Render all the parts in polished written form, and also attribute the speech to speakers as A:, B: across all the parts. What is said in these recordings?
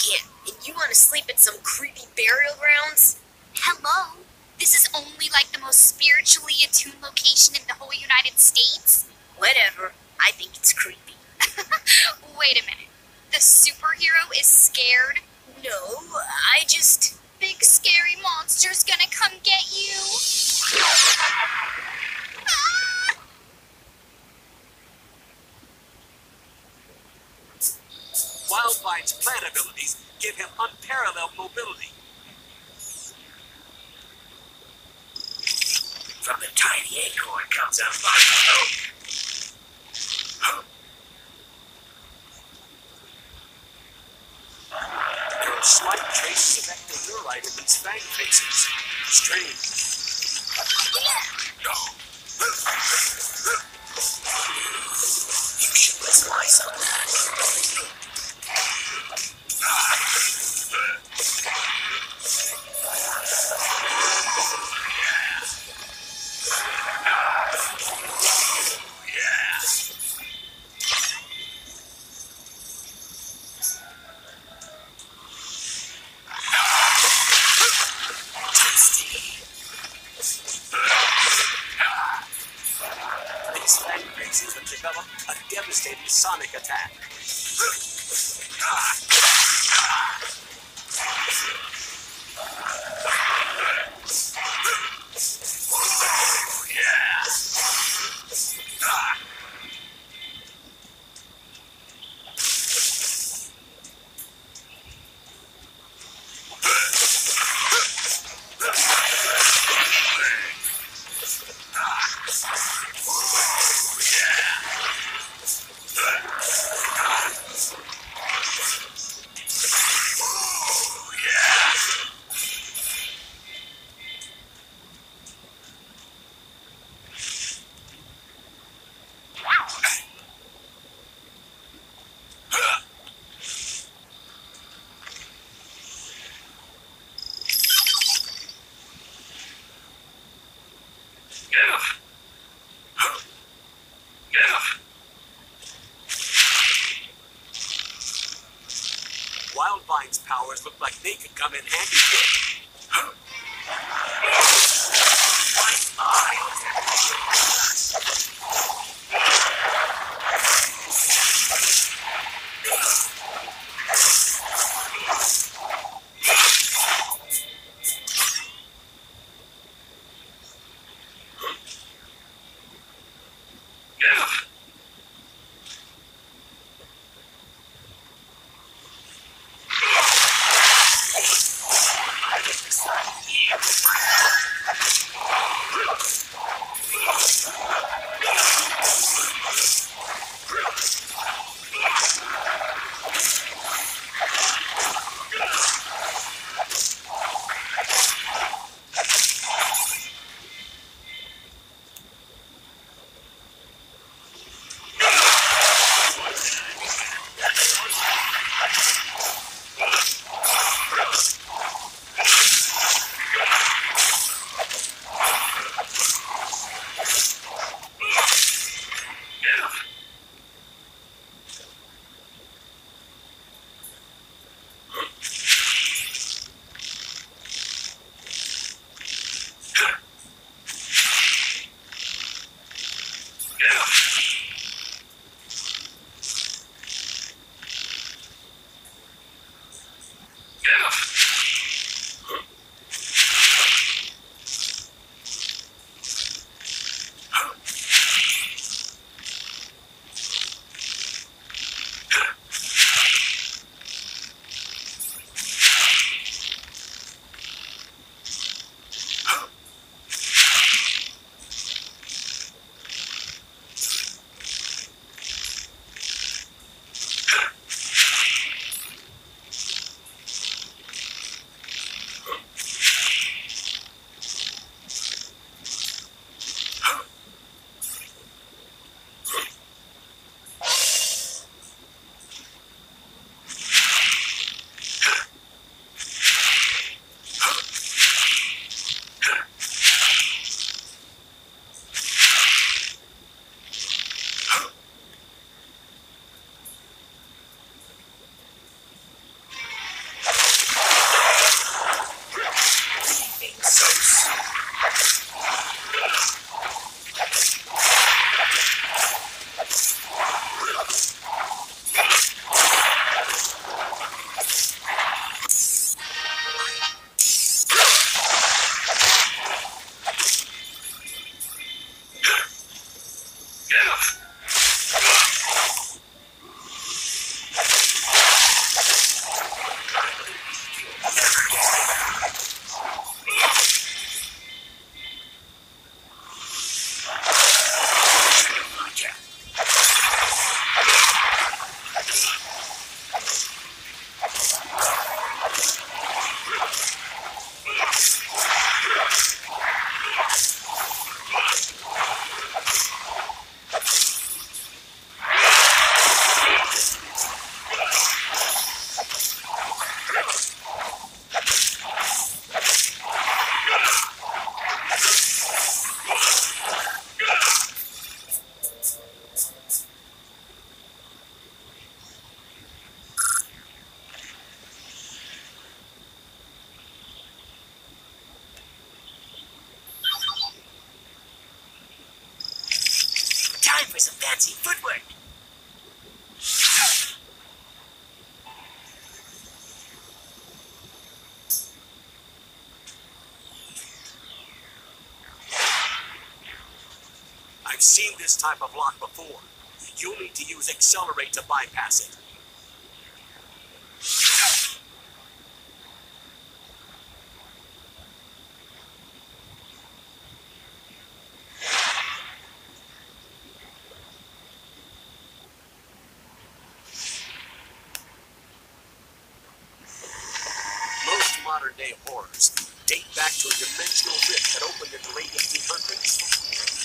A: Yeah, and you want to sleep at some creepy burial grounds?
B: Hello? This is only like the most spiritually attuned location in the whole United States?
A: Whatever. I think it's creepy.
B: Wait a minute. The superhero is scared?
A: No, I just...
B: Big scary monster's gonna come get you. Ah!
C: Wildvine's plant abilities give him unparalleled mobility.
D: From the tiny acorn comes a mosquito.
C: There are slight traces of ectodurite in these fang faces. Strange.
D: No. You should put some ice on that.
C: These fang faces have developed a devastating sonic attack. Wildvine's powers look like they could come in handy here.
D: time for some fancy footwork.
C: I've seen this type of lock before. You'll need to use Accelerate to bypass it. Most modern-day horrors date back to a dimensional rift that opened in the late 1800s.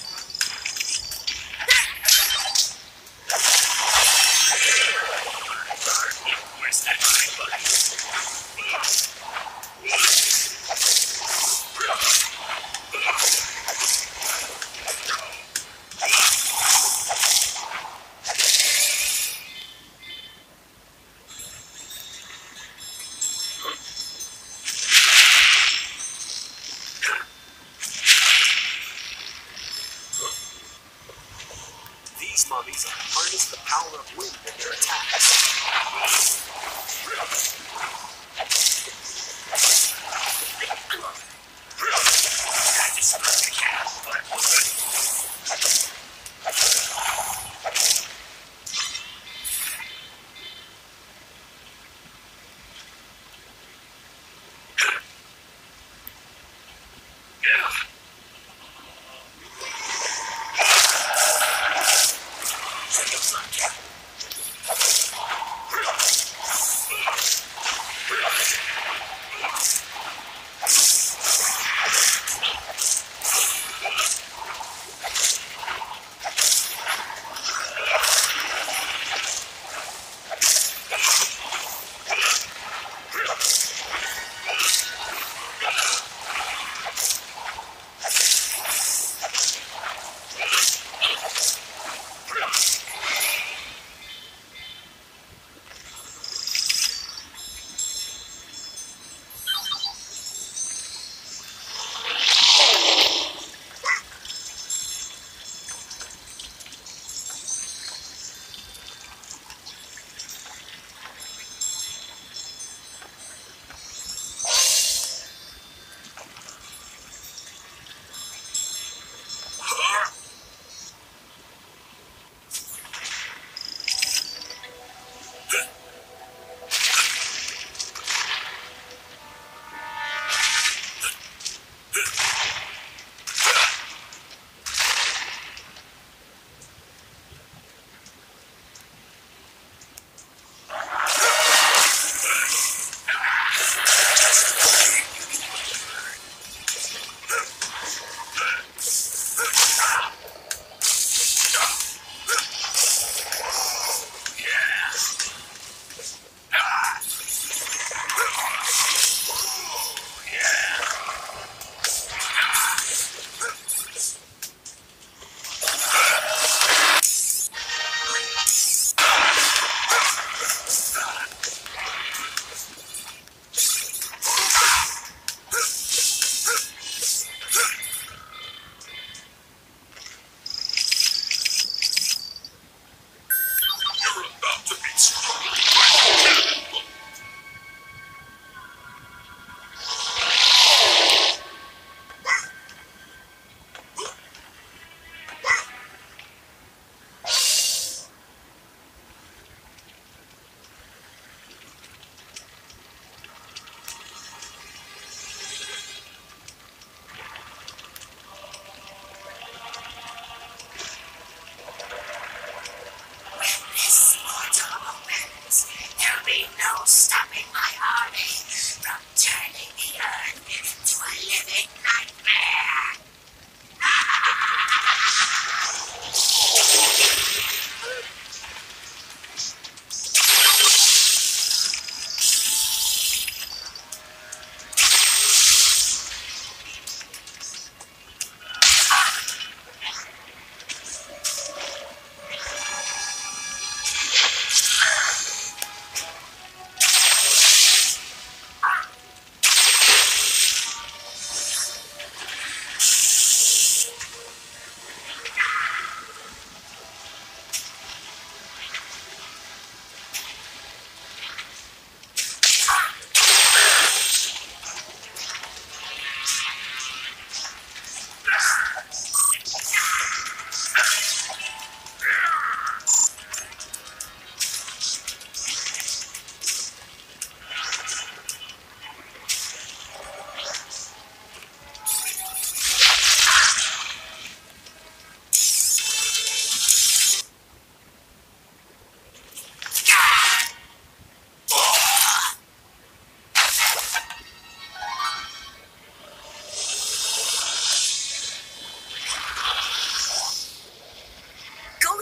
D: Where's that high buddy?
C: These mummies harness the power of wind in their attacks.
D: I just love the cat, but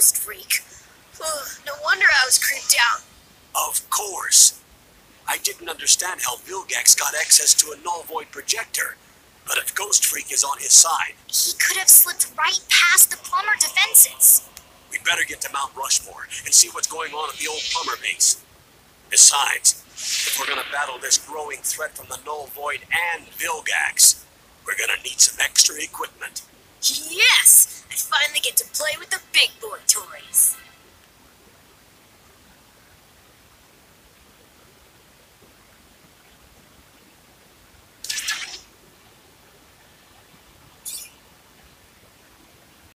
A: ghost freak. No wonder I was creeped out.
C: Of course. I didn't understand how Vilgax got access to a Null Void projector. But if Ghost Freak is on his side...
B: He could have slipped right past the plumber defenses.
C: We better get to Mount Rushmore and see what's going on at the old plumber base. Besides, if we're gonna battle this growing threat from the Null Void and Vilgax, we're gonna need some extra equipment.
A: Yes! I finally get to play with the big boy toys.